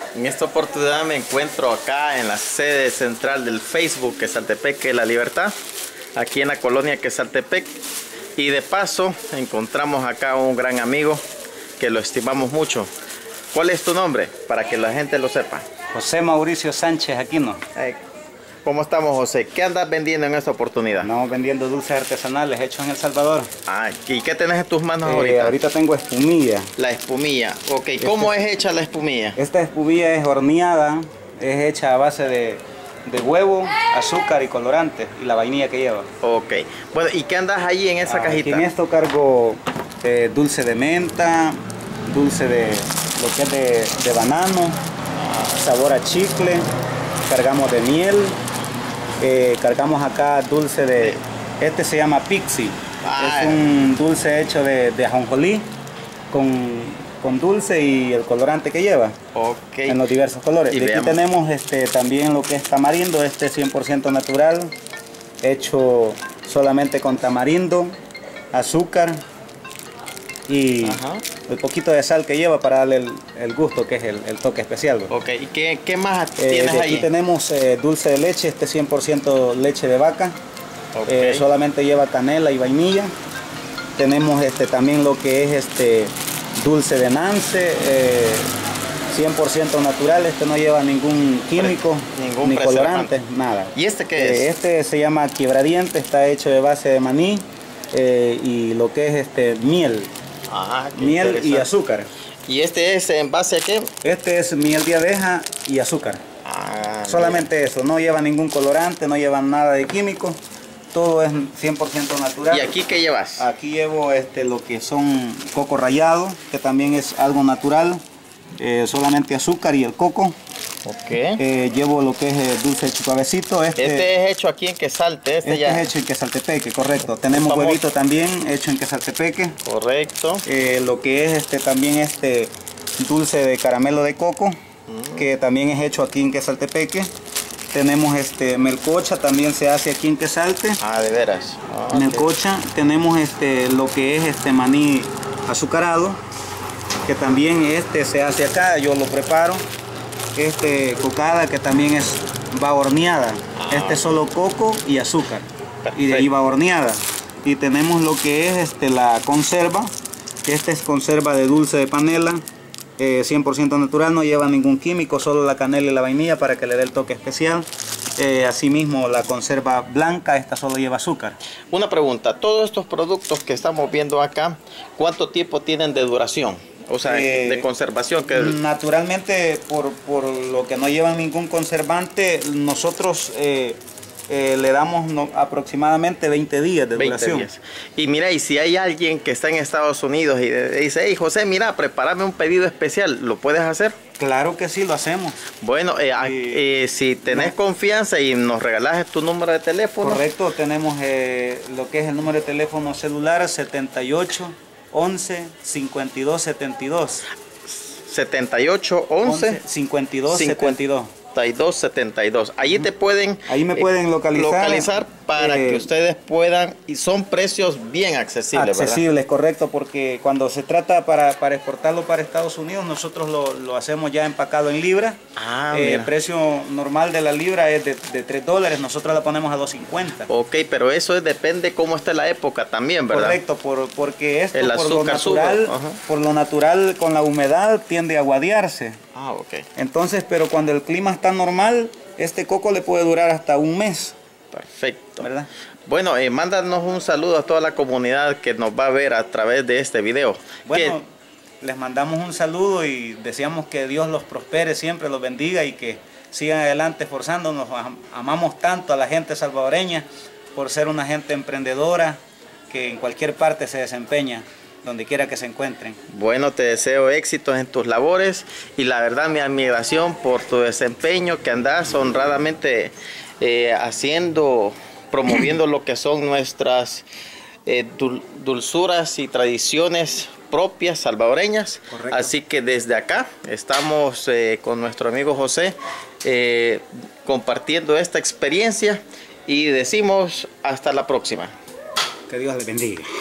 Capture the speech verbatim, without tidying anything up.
En esta oportunidad me encuentro acá en la sede central del Facebook Quesaltepeque La Libertad, aquí en la colonia Quesaltepec, y de paso encontramos acá un gran amigo que lo estimamos mucho. ¿Cuál es tu nombre? Para que la gente lo sepa. José Mauricio Sánchez Aquino. Eh, ¿Cómo estamos, José? ¿Qué andas vendiendo en esta oportunidad? Andamos vendiendo dulces artesanales hechos en El Salvador. Ah, ¿y qué tenés en tus manos Eh, ahorita? ahorita tengo espumilla. La espumilla. Ok, ¿cómo Este- es hecha la espumilla? Esta espumilla es horneada, es hecha a base de, de huevo, azúcar y colorante y la vainilla que lleva. Ok. Bueno, ¿y qué andas ahí en esa Aquí cajita? en esto cargo eh, dulce de menta, dulce de lo que es de, de banano, sabor a chicle, cargamos de miel, eh, cargamos acá dulce de, este se llama Pixie, Ah, es un dulce hecho de, de ajonjolí con, con dulce y el colorante que lleva Ok. en los diversos colores. Y Y aquí veamos. tenemos este, también lo que es tamarindo, este cien por ciento natural, hecho solamente con tamarindo, azúcar y Ajá. el poquito de sal que lleva para darle el, el gusto, que es el, el toque especial. ¿Ve? Ok, ¿y qué, qué más Eh, tienes de aquí ahí? tenemos eh, dulce de leche, este cien por ciento leche de vaca, Ok. eh, solamente lleva canela y vainilla. Tenemos este, también lo que es este dulce de Nance, eh, cien por ciento natural, este no lleva ningún químico, Ningún ni preservante. colorante, nada. ¿Y este qué Eh, es? Este se llama quiebradiente, está hecho de base de maní eh, y lo que es este miel, Ah, qué miel y interesante. azúcar. ¿Y este es en base a qué? Este es miel de abeja y azúcar. Ah, Solamente eso, no lleva ningún colorante, no lleva nada de químico, todo es cien por ciento natural. ¿Y aquí qué llevas? Aquí llevo este, lo que son coco rallado, que también es algo natural, eh, solamente azúcar y el coco. Ok. Eh, llevo lo que es eh, dulce de chupavecito. Este, Este es hecho aquí en Quesalte, este, este ya. es hecho en Quesaltepeque, correcto. Tenemos Famoso. huevito también hecho en Quesaltepeque. Correcto. Eh, lo que es este también este dulce de caramelo de coco, Mm. que también es hecho aquí en Quesaltepeque. Tenemos este melcocha, también se hace aquí en Quesalte. Ah, de veras. Ah, ok. Melcocha, tenemos este lo que es este maní azucarado, que también este se hace acá, yo lo preparo. Este cocada, que también es va horneada. Ah. Este es solo coco y azúcar, y de ahí Perfecto. va horneada. Y tenemos lo que es este la conserva, que esta es conserva de dulce de panela, eh, cien por ciento natural, no lleva ningún químico, solo la canela y la vainilla para que le dé el toque especial. Eh, asimismo la conserva blanca, esta solo lleva azúcar. Una pregunta, todos estos productos que estamos viendo acá, ¿cuánto tiempo tienen de duración? O sea, Eh, de conservación. Que Naturalmente, por, por lo que no llevan ningún conservante, nosotros eh, eh, le damos no, aproximadamente veinte días de veinte duración. días. Y mira, y si hay alguien que está en Estados Unidos y de- dice, hey José, mira, prepárame un pedido especial, ¿lo puedes hacer? Claro que sí, lo hacemos. Bueno, eh, a- Eh, eh, si tenés no. confianza y nos regalás tu número de teléfono. Correcto, tenemos eh, lo que es el número de teléfono celular setenta y ocho, once, cincuenta y dos, setenta y dos. setenta y ocho, once, cincuenta y dos, setenta y dos. cincuenta y dos, setenta y dos. Allí te pueden Ahí me eh, pueden localizar. localizar para eh, que ustedes puedan, y son precios bien accesibles, ¿verdad? Accesibles, correcto, porque cuando se trata para, para exportarlo para Estados Unidos, nosotros lo, lo hacemos ya empacado en libra. Ah, Eh, mira. el precio normal de la libra es de, de tres dólares, nosotros la ponemos a dos cincuenta. Ok, pero eso es- depende cómo está la época también, ¿verdad? Correcto, por, porque esto El por lo azúcar sube, natural, ajá. por lo natural con la humedad tiende a aguadearse. Ah, ok. Entonces, pero cuando el clima está normal, este coco le puede durar hasta un mes, Perfecto. ¿verdad? Bueno, eh, mándanos un saludo a toda la comunidad que nos va a ver a través de este video. Bueno, les mandamos un saludo y deseamos que Dios los prospere siempre, los bendiga y que sigan adelante esforzándonos. Am- Amamos tanto a la gente salvadoreña por ser una gente emprendedora que en cualquier parte se desempeña, donde quiera que se encuentren. Bueno, te deseo éxitos en tus labores y la verdad mi admiración por tu desempeño que andas honradamente eh, haciendo, promoviendo lo que son nuestras eh, dul- dulzuras y tradiciones propias salvadoreñas. Correcto. Así que desde acá estamos eh, con nuestro amigo José eh, compartiendo esta experiencia y decimos hasta la próxima. Que Dios les bendiga.